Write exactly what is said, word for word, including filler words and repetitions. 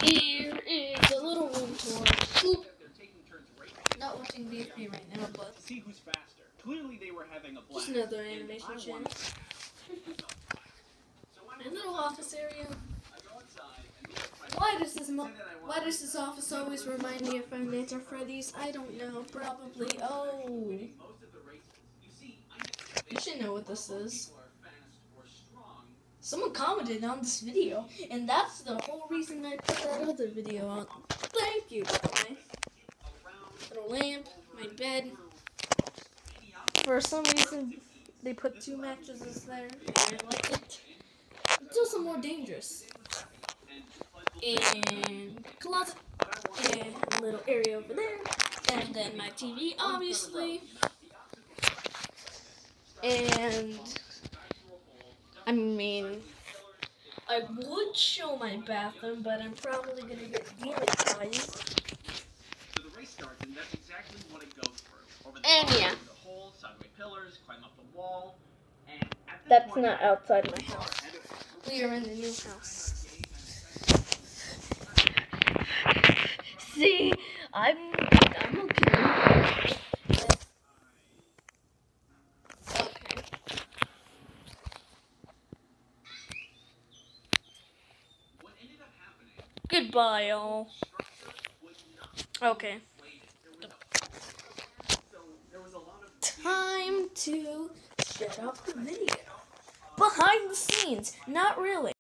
Here is a little room tour. Oop. Not watching V F P right now, but see who's faster. Clearly they were having a blast. just another animation channel. A little office area. Why does this mo why does this office always remind me of Five Nights at Freddy's? I don't know. Probably. Oh, you should know what this is. Someone commented on this video, and that's the whole reason I put that other video on. Thank you, by the way. Little lamp, my bed. For some reason, they put two mattresses there. I like it. It's also more dangerous. And closet. And a little area over there. And then my T V, obviously. And I mean, I would show my bathroom, but I'm probably gonna get demonetized. And yeah, that's not outside my house. We are in the new house. See, I'm I'm okay. Okay. Goodbye, all. Okay. Time to set up the video. Behind the scenes, not really.